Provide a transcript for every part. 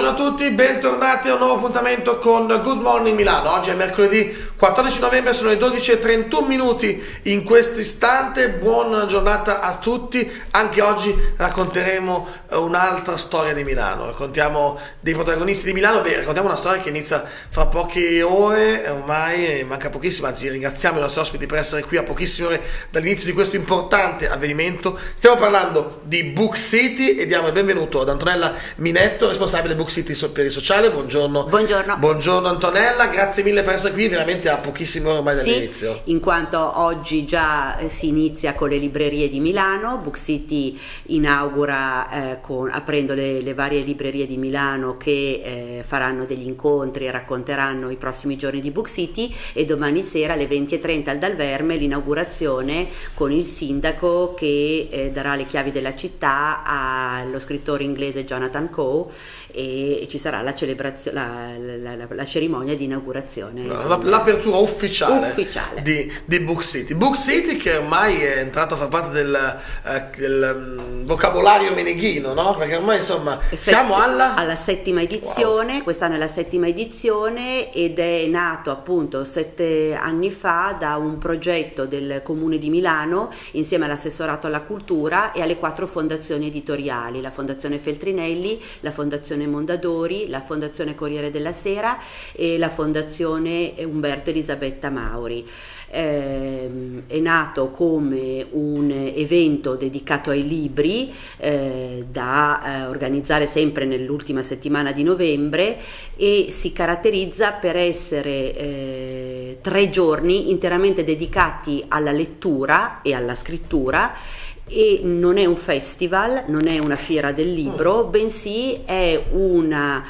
Buongiorno a tutti, bentornati a un nuovo appuntamento con Good Morning Milano. Oggi è mercoledì 14 novembre, sono le 12:31 minuti in questo istante. Buona giornata a tutti. Anche oggi racconteremo un'altra storia di Milano. Raccontiamo dei protagonisti di Milano. Raccontiamo una storia che inizia fra poche ore, ormai manca pochissimo, anzi ringraziamo i nostri ospiti per essere qui a pochissime ore dall'inizio di questo importante avvenimento. Stiamo parlando di Book City e diamo il benvenuto ad Antonella Minetto, responsabile Book City per il sociale. Buongiorno. Buongiorno Antonella, grazie mille per essere qui, veramente a pochissime ore ormai dall'inizio. Sì, in quanto oggi già si inizia con le librerie di Milano. Book City inaugura aprendo le varie librerie di Milano che faranno degli incontri e racconteranno i prossimi giorni di Book City, e domani sera alle 20:30 al Dal Verme l'inaugurazione con il sindaco che darà le chiavi della città allo scrittore inglese Jonathan Coe, e ci sarà la celebrazione, la cerimonia di inaugurazione, l'apertura ufficiale di Book City. Book City che ormai è entrato a far parte del vocabolario meneghino, no? Perché ormai insomma siamo alla settima edizione. Wow. Quest'anno è la settima edizione ed è nato appunto 7 anni fa da un progetto del Comune di Milano insieme all'assessorato alla cultura e alle 4 fondazioni editoriali: la Fondazione Feltrinelli, la Fondazione Mondadori, la Fondazione Corriere della Sera e la Fondazione Umberto Elisabetta Mauri. È nato come un evento dedicato ai libri da organizzare sempre nell'ultima settimana di novembre, e si caratterizza per essere 3 giorni interamente dedicati alla lettura e alla scrittura. E non è un festival, non è una fiera del libro, bensì è una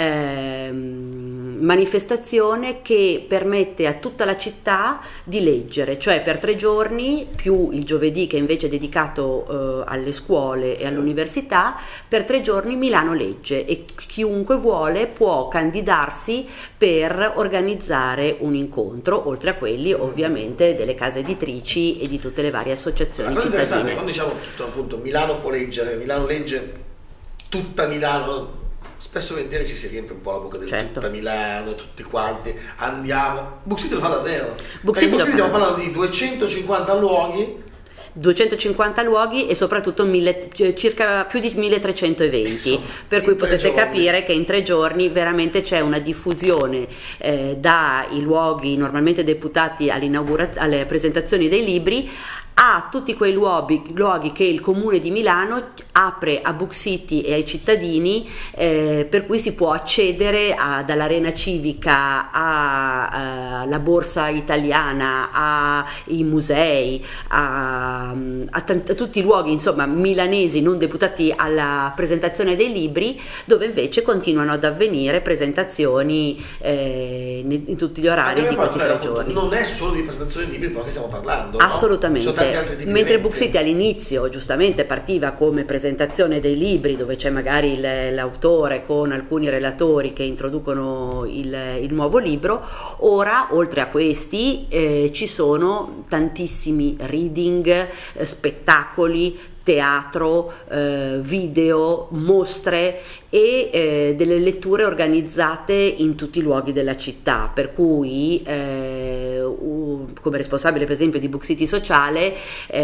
manifestazione che permette a tutta la città di leggere, cioè per 3 giorni più il giovedì che invece è dedicato alle scuole e all'università. Per 3 giorni Milano legge e chiunque vuole può candidarsi per organizzare un incontro, oltre a quelli ovviamente delle case editrici e di tutte le varie associazioni cittadine. Quando diciamo tutto, appunto, Milano può leggere, Milano legge, tutta Milano, spesso e volentieri ci si riempie un po' la bocca del tutta Milano, tutti quanti andiamo. Book City lo fa davvero. Book City stiamo parlando di 250 luoghi. 250 luoghi e soprattutto circa più di 1300 eventi, per cui potete capire che in 3 giorni veramente c'è una diffusione dai luoghi normalmente deputati alle presentazioni dei libri a tutti quei luoghi che il Comune di Milano apre a Book City e ai cittadini, per cui si può accedere dall'arena civica alla borsa italiana, ai musei, a tutti i luoghi insomma milanesi non deputati alla presentazione dei libri, dove invece continuano ad avvenire presentazioni in tutti gli orari di questi 3 giorni. Non è solo di presentazioni di libri però che stiamo parlando, assolutamente, no? Mentre Book City all'inizio giustamente partiva come presentazione dei libri, dove c'è magari l'autore con alcuni relatori che introducono il nuovo libro, ora oltre a questi ci sono tantissimi reading, spettacoli, teatro, video, mostre e delle letture organizzate in tutti i luoghi della città, per cui come responsabile per esempio di Book City Sociale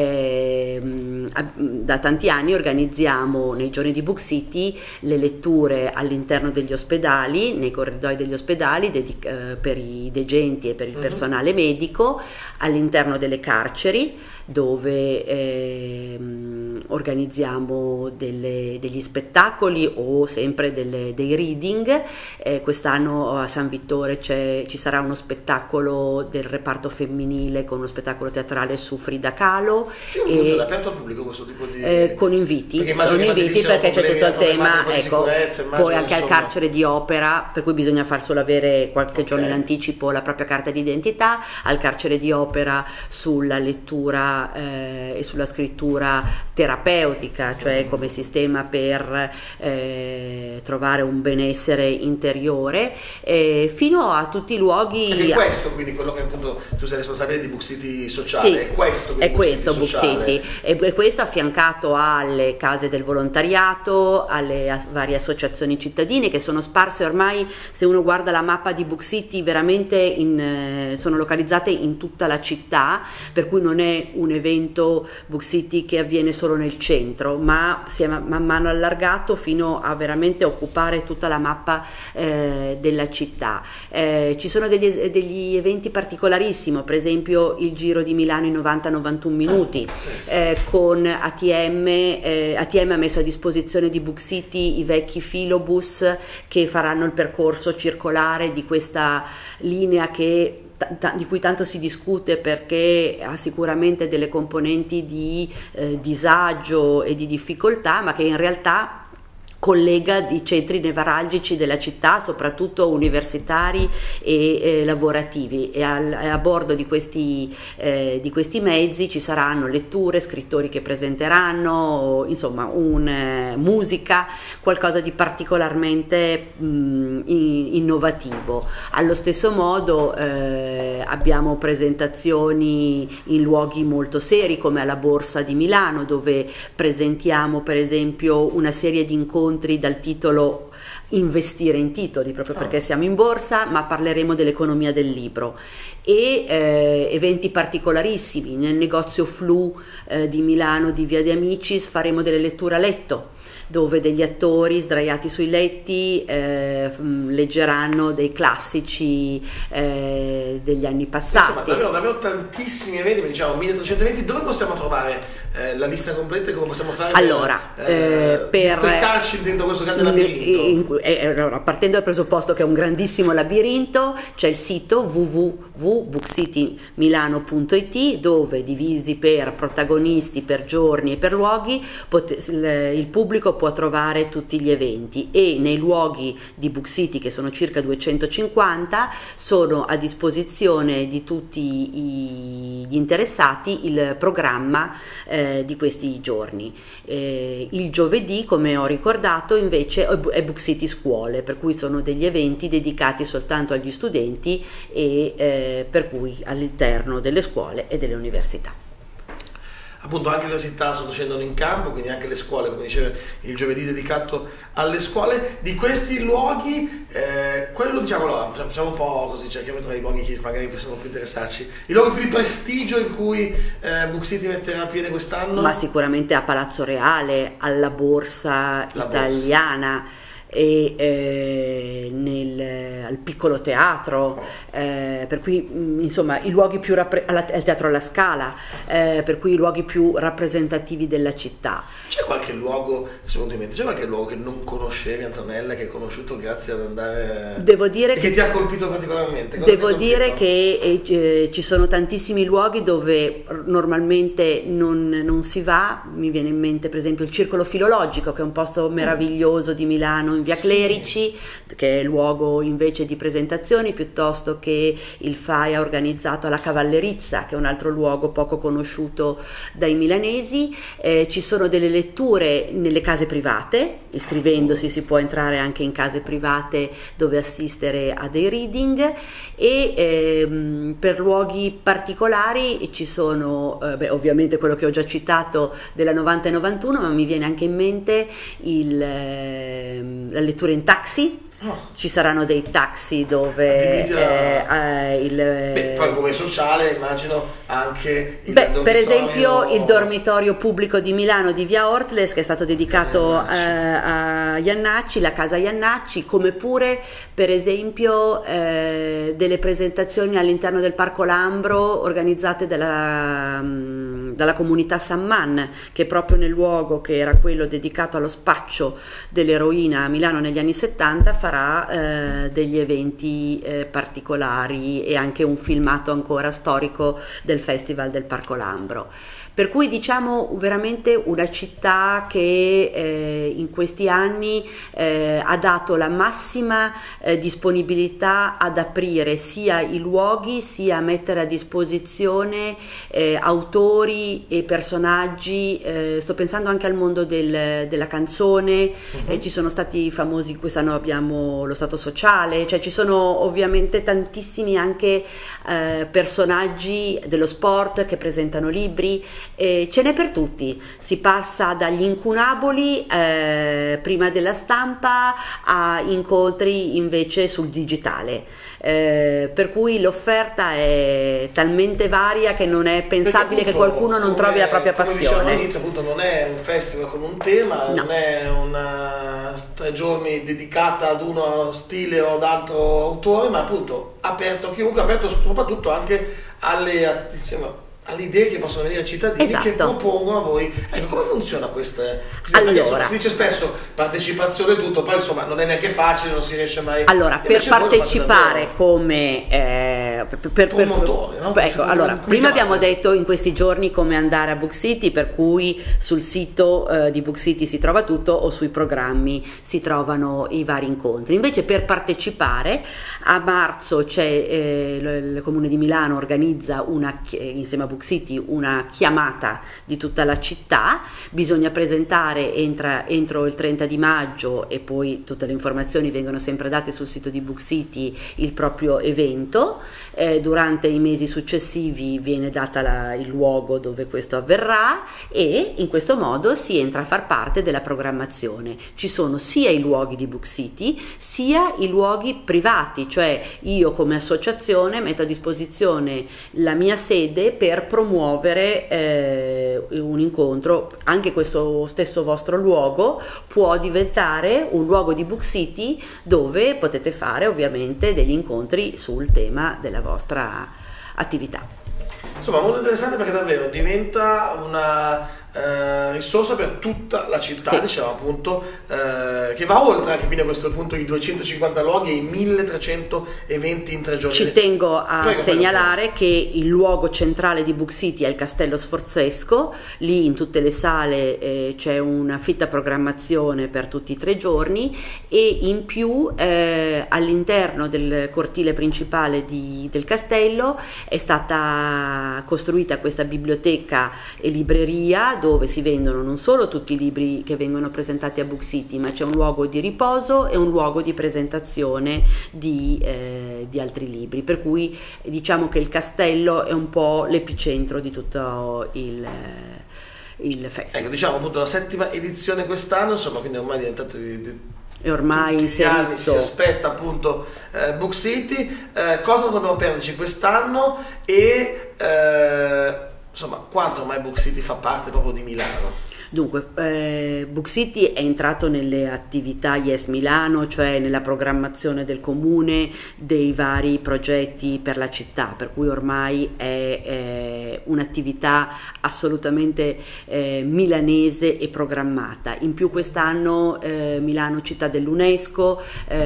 da tanti anni organizziamo nei giorni di Book City le letture all'interno degli ospedali, nei corridoi degli ospedali per i degenti e per il personale medico, all'interno delle carceri, dove organizziamo degli spettacoli o sempre dei reading. Quest'anno a San Vittore ci sarà uno spettacolo del reparto femminile con uno spettacolo teatrale su Frida Kahlo. È aperto al pubblico questo tipo di... con inviti perché c'è tutto il tema, ecco, poi anche al carcere di Opera, per cui bisogna solo avere qualche giorno in anticipo la propria carta d'identità, al carcere di Opera sulla lettura e sulla scrittura terapeutica, cioè come sistema per trovare un benessere interiore, fino a tutti i luoghi. Perché questo, quindi quello che appunto tu sei responsabile di Book City Sociale, sì, è questo, Book City, e questo affiancato alle case del volontariato, alle varie associazioni cittadine che sono sparse ormai, se uno guarda la mappa di Book City, veramente sono localizzate in tutta la città, per cui non è un evento Book City che avviene solo nel centro, ma si è man mano allargato fino a veramente occupare tutta la mappa della città. Ci sono degli eventi particolarissimi, per esempio il Giro di Milano in 90-91 minuti, con ATM ha messo a disposizione di Book City i vecchi filobus che faranno il percorso circolare di questa linea di cui tanto si discute, perché ha sicuramente delle componenti di disagio e di difficoltà, ma che in realtà collega i centri nevralgici della città, soprattutto universitari e lavorativi, e a bordo di questi mezzi ci saranno letture, scrittori che presenteranno, insomma musica, qualcosa di particolarmente innovativo. Allo stesso modo abbiamo presentazioni in luoghi molto seri come alla Borsa di Milano, dove presentiamo per esempio una serie di incontri dal titolo Investire in titoli, proprio perché siamo in borsa, ma parleremo dell'economia del libro, e eventi particolarissimi. Nel negozio Flu di Milano, di Via de Amicis, faremo delle letture a letto, dove degli attori sdraiati sui letti leggeranno dei classici degli anni passati. Insomma, davvero tantissimi eventi, diciamo 1300 eventi. Dove possiamo trovare la lista completa e come possiamo fare? Allora, per districarci dentro questo grande labirinto? Allora, partendo dal presupposto che è un grandissimo labirinto, c'è il sito www.bookcitymilano.it, dove, divisi per protagonisti, per giorni e per luoghi, il pubblico può trovare tutti gli eventi, e nei luoghi di Book City, che sono circa 250, sono a disposizione di tutti gli interessati il programma di questi giorni. Il giovedì, come ho ricordato, invece è Book City Scuole, per cui sono degli eventi dedicati soltanto agli studenti e per cui all'interno delle scuole e delle università. Appunto anche le università scendono in campo, quindi anche le scuole, come diceva, il giovedì dedicato alle scuole. Di questi luoghi, quello, diciamo, allora, facciamo un po' così, cerchiamo di trovare i luoghi che magari possono più interessarci. Il luogo più di prestigio in cui Book City metterà piede quest'anno? Ma sicuramente a Palazzo Reale, alla Borsa Italiana, e al piccolo teatro, per cui insomma i luoghi più al Teatro alla Scala, per cui i luoghi più rappresentativi della città. C'è qualche luogo, secondo me, c'è qualche luogo che non conoscevi, Antonella, che hai conosciuto grazie ad andare, devo dire, che ti ha colpito particolarmente? Devo dire che ci sono tantissimi luoghi dove normalmente non si va. Mi viene in mente per esempio il Circolo Filologico, che è un posto meraviglioso di Milano, in via Clerici, che è luogo invece di presentazioni, piuttosto che il FAI ha organizzato alla Cavallerizza, che è un altro luogo poco conosciuto dai milanesi. Ci sono delle letture nelle case private, iscrivendosi si può entrare anche in case private dove assistere a dei reading, e per luoghi particolari ci sono ovviamente quello che ho già citato della 90 e 91, ma mi viene anche in mente la lettura in taxi. Ci saranno dei taxi dove poi come sociale immagino anche dormitorio... per esempio il dormitorio pubblico di Milano di via Ortles, che è stato dedicato a Iannacci, la casa Iannacci, come pure per esempio delle presentazioni all'interno del Parco Lambro organizzate dalla comunità San Man, che proprio nel luogo che era quello dedicato allo spaccio dell'eroina a Milano negli anni 70 farà degli eventi particolari e anche un filmato ancora storico del Festival del Parco Lambro. Per cui diciamo veramente una città che in questi anni ha dato la massima disponibilità ad aprire sia i luoghi sia a mettere a disposizione autori e personaggi, sto pensando anche al mondo della canzone, ci sono stati famosi, quest'anno abbiamo lo Stato Sociale, cioè ci sono ovviamente tantissimi anche personaggi dello sport che presentano libri. Ce n'è per tutti, si passa dagli incunaboli prima della stampa a incontri invece sul digitale, per cui l'offerta è talmente varia che non è pensabile che qualcuno non trovi la propria passione. Come dicevamo all'inizio, appunto, non è un festival con un tema, non è 3 giorni dedicata ad uno stile o ad altro autore, ma appunto aperto a chiunque, aperto soprattutto anche alle idee che possono venire ai cittadini, che propongono a voi. Ecco, come funziona queste allora, perché, insomma, si dice spesso partecipazione e tutto, poi insomma non è neanche facile, non si riesce mai. Allora, per partecipare come promotori, no? Ecco, allora, prima abbiamo detto in questi giorni come andare a Book City, per cui sul sito di Book City si trova tutto o sui programmi si trovano i vari incontri. Invece per partecipare a marzo c'è il Comune di Milano organizza insieme a Book City una chiamata di tutta la città, bisogna presentare entro il 30 di maggio e poi tutte le informazioni vengono sempre date sul sito di Book City il proprio evento, durante i mesi successivi viene data il luogo dove questo avverrà e in questo modo si entra a far parte della programmazione. Ci sono sia i luoghi di Book City sia i luoghi privati, cioè io come associazione metto a disposizione la mia sede per promuovere un incontro. Anche questo stesso vostro luogo può diventare un luogo di Book City dove potete fare ovviamente degli incontri sul tema della vostra attività. Insomma, molto interessante perché davvero diventa una risorsa per tutta la città, sì. Diciamo appunto, che va oltre anche quindi a questo punto i 250 luoghi e i 1300 eventi in 3 giorni. Ci tengo a segnalare che il luogo centrale di Book City è il Castello Sforzesco, lì in tutte le sale c'è una fitta programmazione per tutti i 3 giorni e in più all'interno del cortile principale del castello è stata costruita questa biblioteca e libreria dove si vendono non solo tutti i libri che vengono presentati a Book City, ma c'è un luogo di riposo e un luogo di presentazione di altri libri, per cui diciamo che il castello è un po' l'epicentro di tutto il festival. Ecco, diciamo appunto la 7ª edizione quest'anno, insomma, quindi ormai è diventato e ormai tutti gli anni si aspetta appunto Book City. Cosa non dobbiamo perderci quest'anno e insomma, quanto ormai Book City fa parte proprio di Milano? Dunque, Book City è entrato nelle attività Yes Milano, cioè nella programmazione del comune dei vari progetti per la città, per cui ormai è un'attività assolutamente milanese e programmata. In più quest'anno Milano città dell'UNESCO,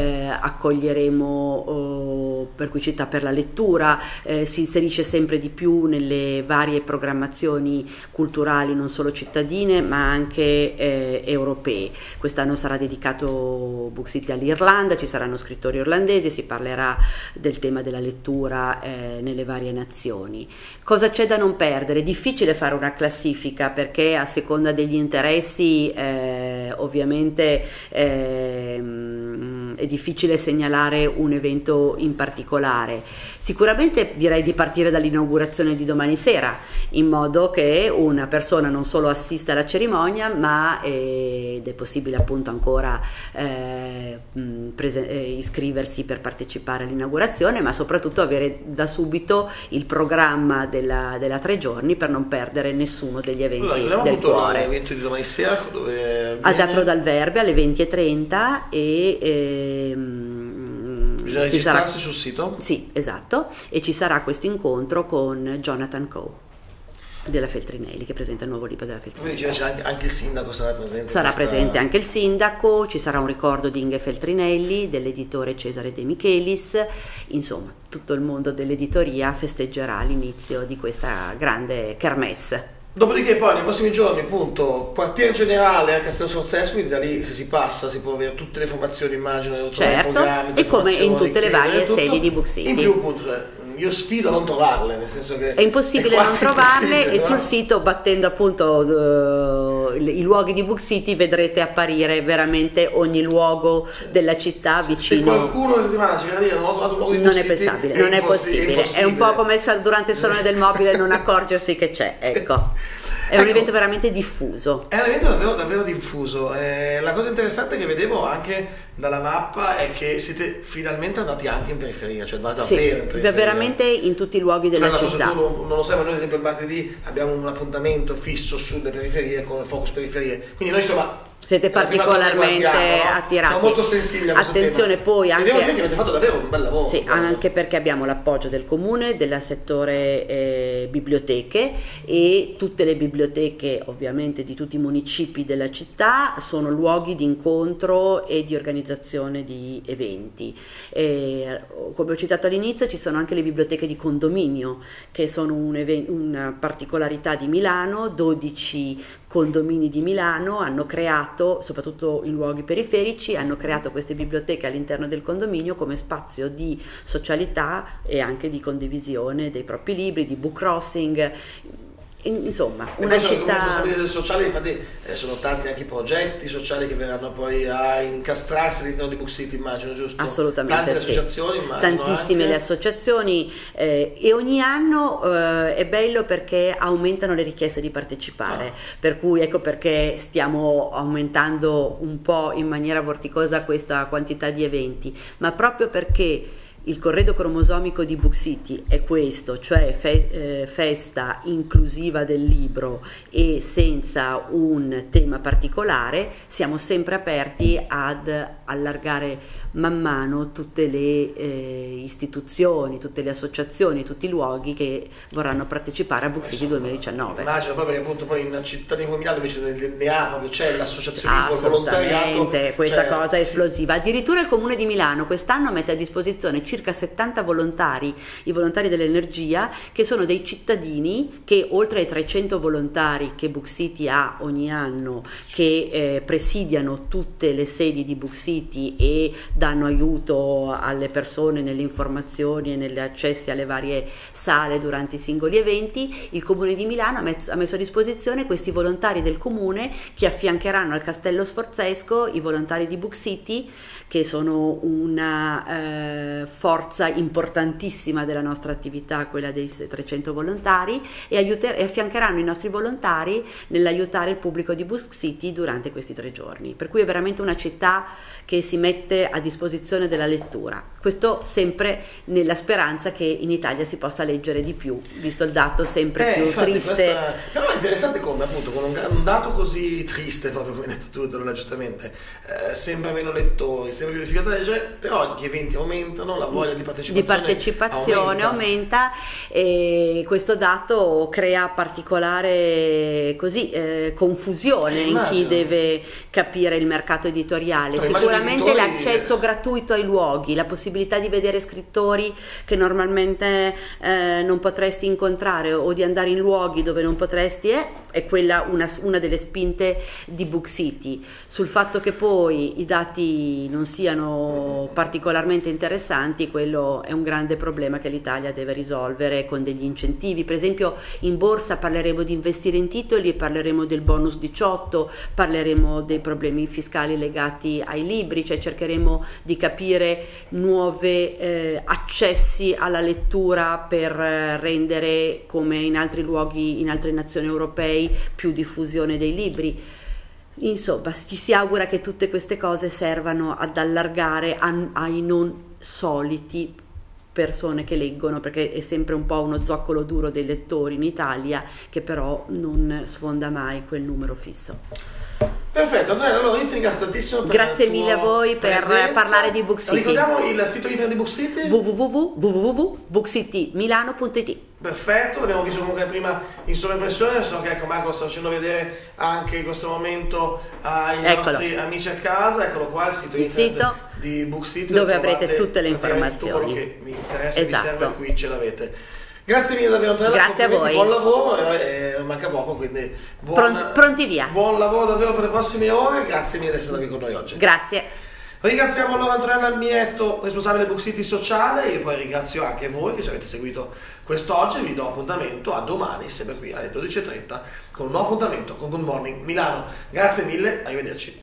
accoglieremo per cui città per la lettura, si inserisce sempre di più nelle varie programmazioni culturali non solo cittadine ma anche europee. Quest'anno sarà dedicato Book City all'Irlanda, ci saranno scrittori irlandesi e si parlerà del tema della lettura nelle varie nazioni. Cosa c'è da non perdere? Difficile fare una classifica perché a seconda degli interessi ovviamente è difficile segnalare un evento in particolare. Sicuramente direi di partire dall'inaugurazione di domani sera, in modo che una persona non solo assista alla cerimonia, ma ed è possibile appunto ancora iscriversi per partecipare all'inaugurazione, ma soprattutto avere da subito il programma della 3 giorni per non perdere nessuno degli eventi del cuore. L'evento di domani sera dove al Teatro Dal Verbe alle 20:30 bisogna registrarsi sul sito? Sì, esatto, e ci sarà questo incontro con Jonathan Coe. della Feltrinelli, che presenta il nuovo libro della Feltrinelli. Quindi c'è anche il sindaco sarà presente? Sarà presente anche il sindaco, ci sarà un ricordo di Inge Feltrinelli, dell'editore Cesare De Michelis, insomma tutto il mondo dell'editoria festeggerà l'inizio di questa grande kermesse. Dopodiché poi nei prossimi giorni appunto quartier generale a Castello Sforzesco, quindi da lì se si passa si può avere tutte le informazioni, immagino, certo, e come in tutte le varie sedi di Book City. In più appunto io sfido a non trovarle, nel senso che è impossibile non trovarle, e sul sito, battendo appunto i luoghi di Book City, vedrete apparire veramente ogni luogo della città vicino. Se qualcuno la settimana ci viene a dire non ho trovato un luogo di Book City, pensabile, non è possibile, è un po' come durante il Salone del Mobile non accorgersi che c'è, ecco. È un evento veramente diffuso. È un evento davvero, davvero diffuso. La cosa interessante che vedevo anche dalla mappa è che siete finalmente andati anche in periferia, cioè davvero in periferia. Veramente in tutti i luoghi della città. Tu non lo sai, ma noi ad esempio il martedì abbiamo un appuntamento fisso sulle periferie con il focus periferie. Quindi noi insomma siete particolarmente attirati. Siamo molto sensibili a questo attenzione tema. Poi anche, devo dire che avete fatto davvero un bel lavoro. Sì, anche perché abbiamo l'appoggio del comune, del settore biblioteche, e tutte le biblioteche ovviamente di tutti i municipi della città sono luoghi di incontro e di organizzazione di eventi. Come ho citato all'inizio, ci sono anche le biblioteche di condominio, che sono una particolarità di Milano. 12 condomini di Milano hanno creato, soprattutto in luoghi periferici, hanno creato queste biblioteche all'interno del condominio come spazio di socialità e anche di condivisione dei propri libri, di book crossing. Insomma, una città. Responsabilità del sociale, infatti sono tanti anche i progetti sociali che verranno poi a incastrarsi all'interno di Book City, immagino, giusto? Assolutamente. Tante associazioni, immagino. Tantissime anche le associazioni, e ogni anno è bello perché aumentano le richieste di partecipare, per cui ecco perché stiamo aumentando un po' in maniera vorticosa questa quantità di eventi, ma proprio perché il corredo cromosomico di Book City è questo, cioè festa inclusiva del libro e senza un tema particolare. Siamo sempre aperti ad allargare man mano tutte le istituzioni, tutte le associazioni, tutti i luoghi che vorranno partecipare a Book City 2019. Immagino proprio che appunto poi in città di Milano invece ne ha, proprio c'è l'associazionismo, il volontariato. Questa cosa è esplosiva. Addirittura il Comune di Milano quest'anno mette a disposizione circa 70 volontari, i volontari dell'energia, che sono dei cittadini che, oltre ai 300 volontari che Book City ha ogni anno, che presidiano tutte le sedi di Book City e danno aiuto alle persone nelle informazioni e negli accessi alle varie sale durante i singoli eventi, il Comune di Milano ha messo a disposizione questi volontari del comune che affiancheranno al Castello Sforzesco i volontari di Book City, che sono una forza importantissima della nostra attività, quella dei 300 volontari, e affiancheranno i nostri volontari nell'aiutare il pubblico di Book City durante questi 3 giorni. Per cui è veramente una città che si mette a disposizione della lettura. Questo sempre nella speranza che in Italia si possa leggere di più, visto il dato sempre più triste. Però è interessante come appunto con un dato così triste, proprio come hai detto tu, Donna, giustamente, sempre meno lettori, sempre più difficile da leggere, però gli eventi aumentano, la voglia di partecipazione aumenta, e questo dato crea particolare confusione in chi deve capire il mercato editoriale. Sicuramente l'accesso gratuito ai luoghi, la possibilità di vedere scrittori che normalmente non potresti incontrare, o di andare in luoghi dove non potresti, è quella una delle spinte di Book City. Sul fatto che poi i dati non siano particolarmente interessanti, quello è un grande problema che l'Italia deve risolvere con degli incentivi. Per esempio in borsa parleremo di investire in titoli, parleremo del bonus 18, parleremo dei problemi fiscali legati ai libri, cioè cercheremo di capire nuovi accessi alla lettura per rendere, come in altri luoghi, in altre nazioni europee, più diffusione dei libri. Insomma, ci si augura che tutte queste cose servano ad allargare ai non soliti persone che leggono, perché è sempre un po' uno zoccolo duro dei lettori in Italia, che però non sfonda mai quel numero fisso. Perfetto, Antonella, allora io ti ringrazio tantissimo per Grazie mille a voi per parlare di Book City. Ricordiamo il sito internet di Book City? www.bookcittymilano.it. Perfetto, l'abbiamo visto comunque prima in sovraimpressione, so che ecco Marco lo sta facendo vedere anche in questo momento ai nostri amici a casa, eccolo qua il sito internet di Book City dove avrete tutte le informazioni. Tutto quello che mi interessa e mi serve qui ce l'avete. Grazie mille davvero Antonella, grazie a voi, buon lavoro, manca poco, quindi pronti via. Buon lavoro davvero per le prossime ore, grazie mille di essere qui con noi oggi. Grazie. Ringraziamo allora Antonella Mietto, responsabile Book City Sociale, e poi ringrazio anche voi che ci avete seguito quest'oggi. Vi do appuntamento a domani, sempre qui alle 12:30 con un nuovo appuntamento con Good Morning Milano. Grazie mille, arrivederci.